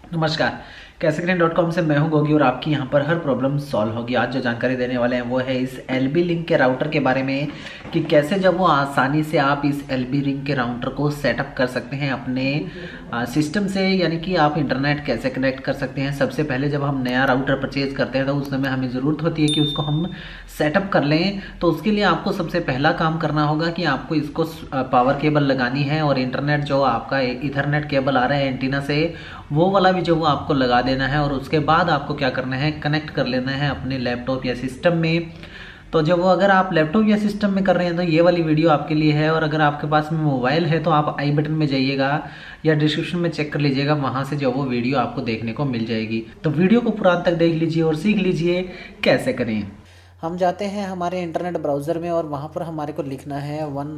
नमस्कार। कैसेग्रीन.com से मैं हूं गोगी और आपकी यहां पर हर प्रॉब्लम सॉल्व होगी। आज जो जानकारी देने वाले हैं वो है इस एलबी लिंक के राउटर के बारे में कि कैसे जब वो आसानी से आप इस एलबी लिंक के राउटर को सेटअप कर सकते हैं अपने सिस्टम से, यानी कि आप इंटरनेट कैसे कनेक्ट कर सकते हैं। सबसे पहले जब हम नया राउटर परचेज करते हैं तो उस समय हमें ज़रूरत होती है कि उसको हम सेटअप कर लें। तो उसके लिए आपको सबसे पहला काम करना होगा कि आपको इसको पावर केबल लगानी है और इंटरनेट जो आपका इथरनेट केबल आ रहा है एंटीना से, वो वाला भी जो वो आपको लगा देना है। और उसके बाद आपको क्या करना है, कनेक्ट कर लेना है अपने लैपटॉप या सिस्टम में। तो जब वो अगर आप लैपटॉप या सिस्टम में कर रहे हैं तो ये वाली वीडियो आपके लिए है। और अगर आपके पास में मोबाइल है तो आप आई बटन में जाइएगा या डिस्क्रिप्शन में चेक कर लीजिएगा, वहाँ से जो वो वीडियो आपको देखने को मिल जाएगी। तो वीडियो को पूरा तक देख लीजिए और सीख लीजिए कैसे करें। हम जाते हैं हमारे इंटरनेट ब्राउज़र में और वहाँ पर हमारे को लिखना है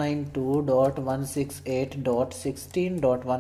192.168.16.1।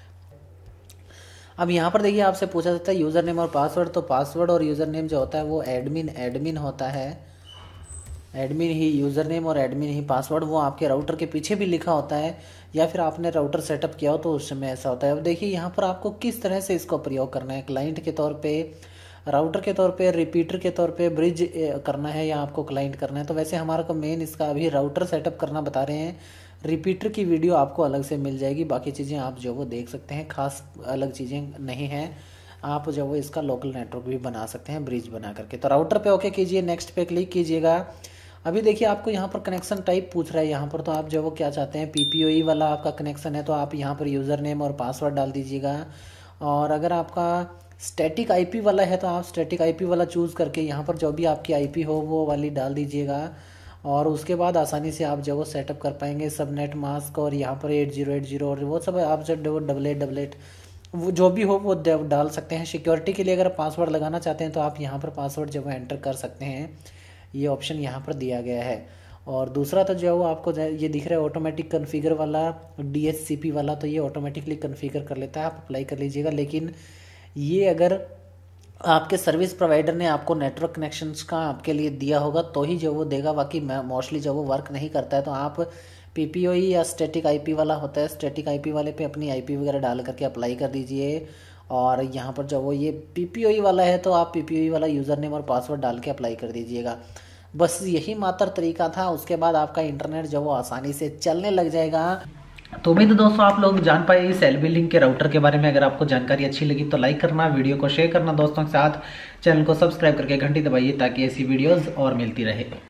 अब यहाँ पर देखिए आपसे पूछा जाता है यूज़र नेम और पासवर्ड। तो पासवर्ड और यूज़र नेम जो होता है वो एडमिन होता है। एडमिन ही यूज़र नेम और एडमिन ही पासवर्ड, वो आपके राउटर के पीछे भी लिखा होता है या फिर आपने राउटर सेटअप किया हो तो उस समय ऐसा होता है। अब देखिए यहाँ पर आपको किस तरह से इसको प्रयोग करना है, क्लाइंट के तौर पे, राउटर के तौर पे, रिपीटर के तौर पे, ब्रिज करना है या आपको क्लाइंट करना है। तो वैसे हमारा को मेन इसका अभी राउटर सेटअप करना बता रहे हैं। रिपीटर की वीडियो आपको अलग से मिल जाएगी, बाकी चीज़ें आप जो वो देख सकते हैं, खास अलग चीज़ें नहीं हैं। आप जो वो इसका लोकल नेटवर्क भी बना सकते हैं ब्रिज बना करके। तो राउटर पे ओके कीजिए, नेक्स्ट पे क्लिक कीजिएगा। अभी देखिए आपको यहाँ पर कनेक्शन टाइप पूछ रहा है यहाँ पर, तो आप जो वो क्या चाहते हैं, पीपीओई वाला आपका कनेक्शन है तो आप यहाँ पर यूज़र नेम और पासवर्ड डाल दीजिएगा। और अगर आपका स्टैटिक आईपी वाला है तो आप स्टैटिक आईपी वाला चूज़ करके यहाँ पर जो भी आपकी आईपी हो वो वाली डाल दीजिएगा। और उसके बाद आसानी से आप जो वो सेटअप कर पाएंगे सबनेट मास्क और यहाँ पर 8080 और वो सब आप जो 8888 वो जो भी हो वो डाल सकते हैं। सिक्योरिटी के लिए अगर पासवर्ड लगाना चाहते हैं तो आप यहाँ पर पासवर्ड जो है एंटर कर सकते हैं, ये ऑप्शन यहाँ पर दिया गया है। और दूसरा तो जो है वो आपको ये दिख रहा है ऑटोमेटिक कन्फिगर वाला, DHCP वाला, तो ये ऑटोमेटिकली कन्फिगर कर लेता है, आप अप्लाई कर लीजिएगा। लेकिन ये अगर आपके सर्विस प्रोवाइडर ने आपको नेटवर्क कनेक्शंस का आपके लिए दिया होगा तो ही जो वो देगा, बाकी मोस्टली जो वो वर्क नहीं करता है। तो आप पीपीओई या स्टैटिक आईपी वाला होता है, स्टैटिक आईपी वाले पे अपनी आईपी वगैरह डाल करके अप्लाई कर दीजिए। और यहाँ पर जो वो ये पीपीओई वाला है तो आप पीपीओई वाला यूज़र नेम और पासवर्ड डाल के अप्लाई कर दीजिएगा। बस यही मात्र तरीका था, उसके बाद आपका इंटरनेट जो वो आसानी से चलने लग जाएगा। तो उम्मीद है दोस्तों आप लोग जान पाए इस एलबी लिंक के राउटर के बारे में। अगर आपको जानकारी अच्छी लगी तो लाइक करना, वीडियो को शेयर करना दोस्तों के साथ, चैनल को सब्सक्राइब करके घंटी दबाइए ताकि ऐसी वीडियोस और मिलती रहे।